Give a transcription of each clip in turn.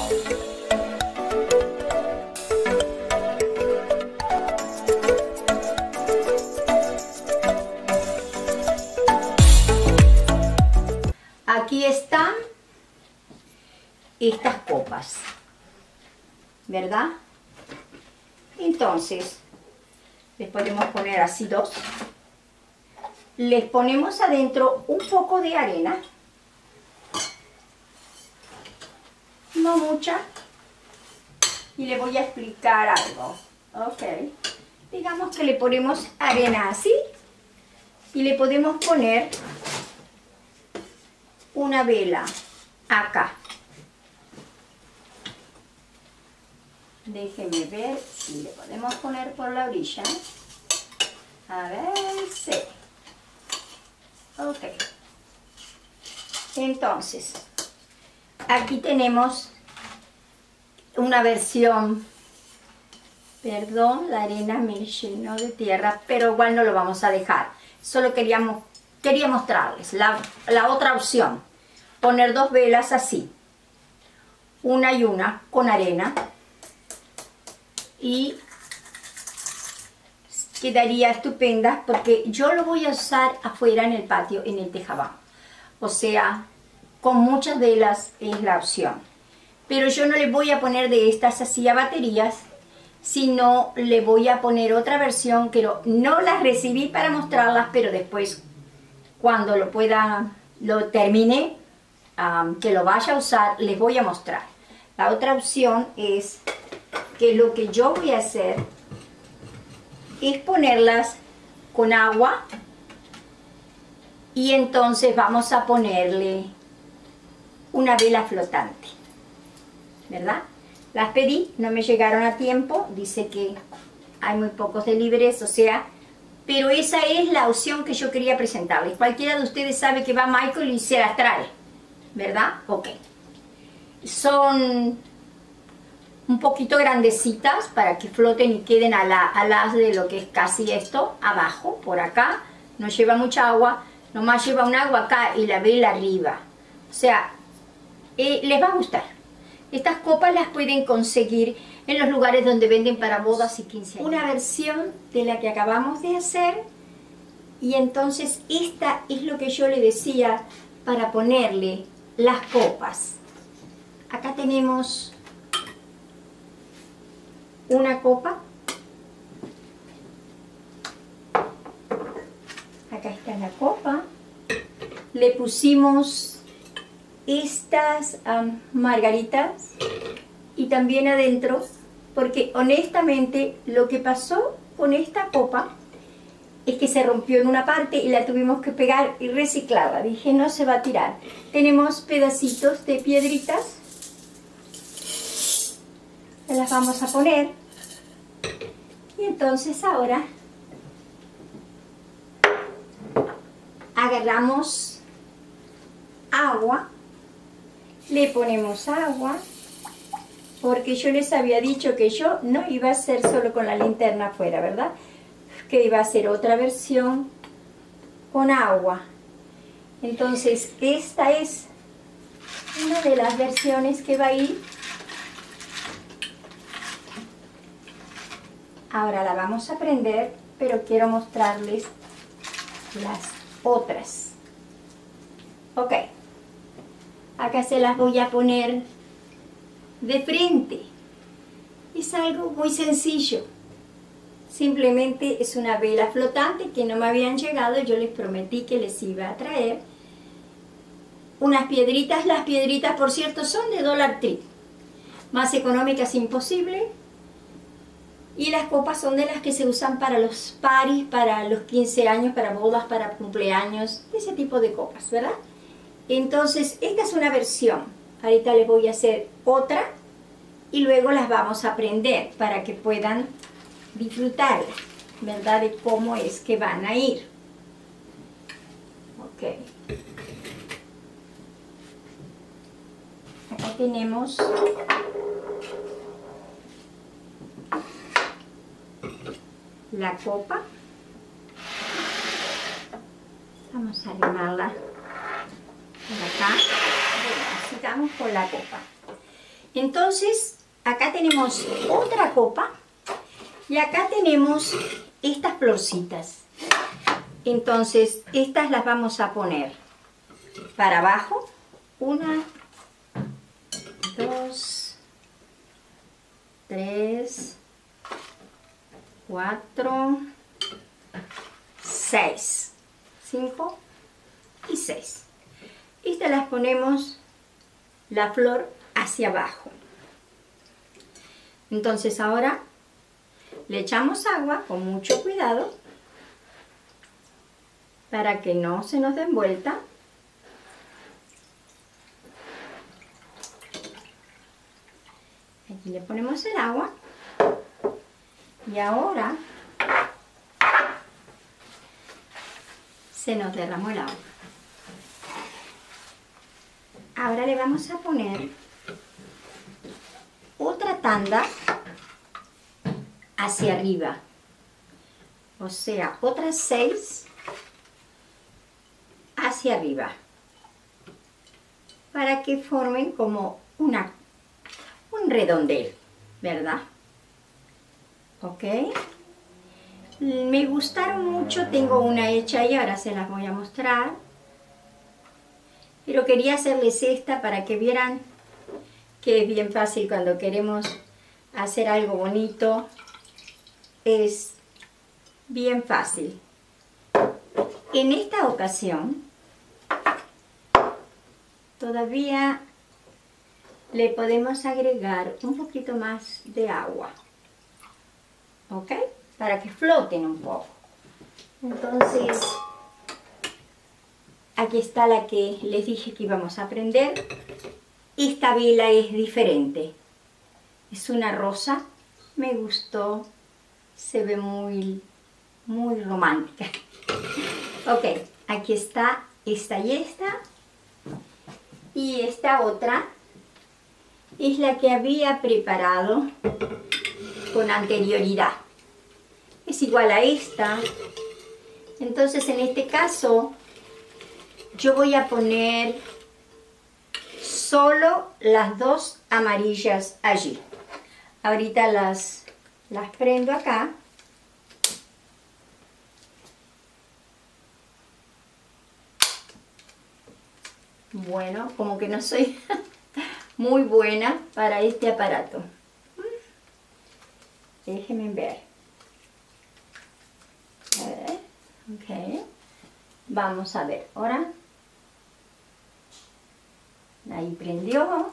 Aquí están estas copas, ¿verdad? Entonces, les podemos poner así dos. Les ponemos adentro un poco de arena. No mucha. Y les voy a explicar algo. Ok. Digamos que le ponemos arena así. Y le podemos poner una vela acá. Déjenme ver si le podemos poner por la orilla. A ver, sí. Ok. Entonces, aquí tenemos una versión. Perdón, la arena me llenó de tierra, pero igual no lo vamos a dejar. Solo quería mostrarles la otra opción. Poner dos velas así. Una y una con arena. Y quedaría estupenda porque yo lo voy a usar afuera en el patio, en el tejabán. O sea, con muchas velas es la opción. Pero yo no le voy a poner de estas así a baterías, sino le voy a poner otra versión que no las recibí para mostrarlas, pero después cuando lo termine, que lo vaya a usar, les voy a mostrar. La otra opción es que lo que yo voy a hacer es ponerlas con agua y entonces vamos a ponerle una vela flotante, ¿verdad? Las pedí, no me llegaron a tiempo, dice que hay muy pocos deliveries, o sea, pero esa es la opción que yo quería presentarles. Cualquiera de ustedes sabe que va Michael y se las trae, ¿verdad? Ok. Son un poquito grandecitas para que floten y queden a las de lo que es casi esto, abajo, por acá. No lleva mucha agua, nomás lleva un agua acá y la vela arriba. O sea, les va a gustar. Estas copas las pueden conseguir en los lugares donde venden para bodas y 15 años. Una versión de la que acabamos de hacer. Y entonces esta es lo que yo le decía para ponerle las copas. Acá tenemos una copa. Acá está la copa. Le pusimos estas margaritas y también adentro, porque honestamente lo que pasó con esta copa es que se rompió en una parte y la tuvimos que pegar y reciclarla. Dije, no se va a tirar. Tenemos pedacitos de piedritas. Se las vamos a poner. Y entonces ahora agarramos agua. Le ponemos agua. Porque yo les había dicho que yo no iba a hacer solo con la linterna afuera, ¿verdad? Que iba a hacer otra versión con agua. Entonces esta es una de las versiones que va a ir. Ahora la vamos a prender, pero quiero mostrarles las otras. Ok, acá se las voy a poner de frente. Es algo muy sencillo. Simplemente es una vela flotante que no me habían llegado. Yo les prometí que les iba a traer unas piedritas. Las piedritas, por cierto, son de Dollar Tree. Más económicas imposible. Y las copas son de las que se usan para los parties, para los 15 años, para bodas, para cumpleaños, ese tipo de copas, ¿verdad? Entonces, esta es una versión. Ahorita les voy a hacer otra y luego las vamos a prender para que puedan disfrutar, ¿verdad? De cómo es que van a ir. Ok. Acá tenemos la copa. Vamos a arrimarla por acá. Bueno, sigamos con la copa. Entonces, acá tenemos otra copa y acá tenemos estas florcitas. Entonces, estas las vamos a poner para abajo. 1, 2, 3, 4, 6, 5 y 6. Estas las ponemos la flor hacia abajo. Entonces ahora le echamos agua con mucho cuidado para que no se nos den vuelta. Aquí le ponemos el agua y ahora se nos derramó el agua. Ahora le vamos a poner otra tanda hacia arriba, o sea, otras 6 hacia arriba, para que formen como un redondel, ¿verdad? ¿Ok? Me gustaron mucho, tengo una hecha y ahora se las voy a mostrar. Pero quería hacerles esta para que vieran que es bien fácil cuando queremos hacer algo bonito. Es bien fácil. En esta ocasión, todavía le podemos agregar un poquito más de agua. ¿Ok? Para que floten un poco. Entonces, aquí está la que les dije que íbamos a prender. Esta vela es diferente. Es una rosa. Me gustó. Se ve muy romántica. Ok, aquí está esta y esta. Y esta otra es la que había preparado con anterioridad. Es igual a esta. Entonces, en este caso, yo voy a poner solo las 2 amarillas allí. Ahorita las prendo acá. Bueno, como que no soy muy buena para este aparato. Déjenme ver. A ver, ok. Vamos a ver, ahora. Ahí prendió.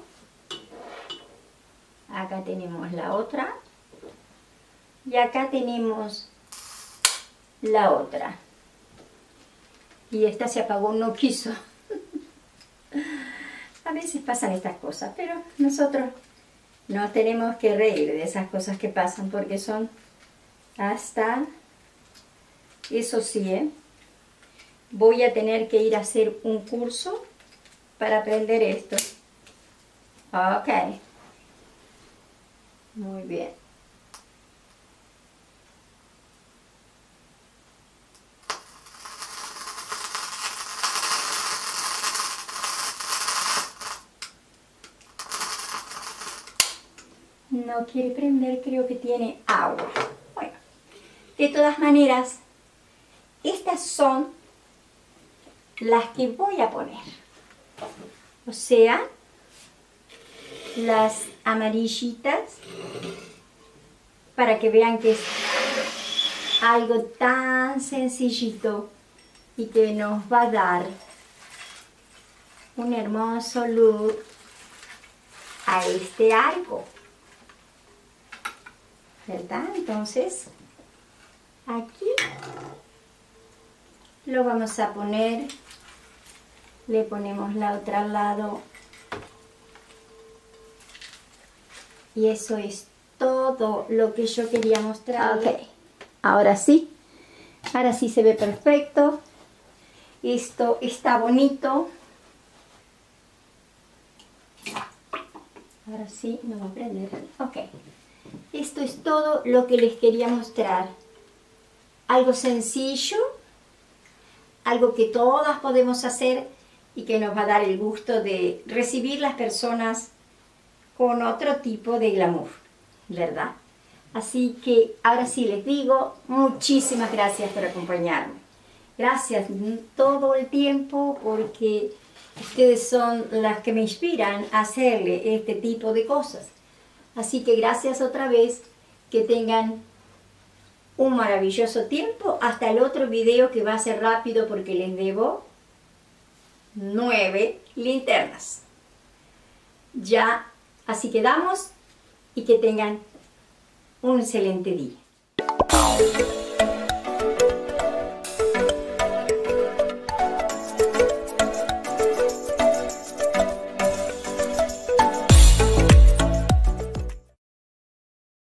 Acá tenemos la otra. Y acá tenemos la otra. Y esta se apagó, no quiso. A veces pasan estas cosas, pero nosotros nos tenemos que reír de esas cosas que pasan porque son hasta... Eso sí, voy a tener que ir a hacer un curso para aprender esto. Ok. Muy bien. No quiere prender, creo que tiene agua. Bueno, de todas maneras, estas son las que voy a poner. O sea, las amarillitas, para que vean que es algo tan sencillito y que nos va a dar un hermoso look a este arco, ¿verdad? Entonces, aquí lo vamos a poner, le ponemos la otra al lado y eso es todo lo que yo quería mostrar. Ok, ahora sí se ve perfecto. Esto está bonito. Ahora sí, no va a prender. Ok, esto es todo lo que les quería mostrar. Algo sencillo, algo que todas podemos hacer y que nos va a dar el gusto de recibir las personas con otro tipo de glamour, ¿verdad? Así que ahora sí les digo, muchísimas gracias por acompañarme. Gracias todo el tiempo porque ustedes son las que me inspiran a hacerle este tipo de cosas. Así que gracias otra vez, que tengan un maravilloso tiempo. Hasta el otro video, que va a ser rápido porque les debo 9 linternas. Ya, así quedamos y que tengan un excelente día.